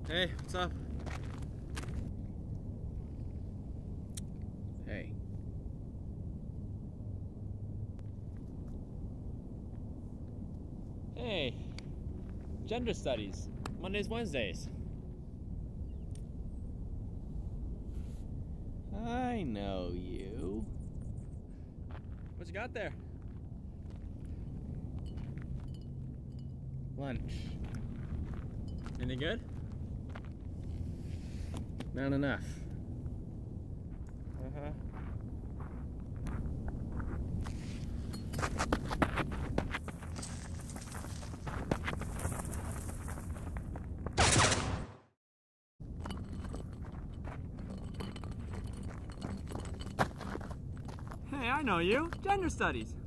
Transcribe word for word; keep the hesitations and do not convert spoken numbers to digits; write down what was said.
Hey, what's up? Hey. Hey, gender studies, Mondays, Wednesdays. I know you. What you got there? Lunch. Any good? Not enough. Uh-huh. Hey, I know you. Gender studies.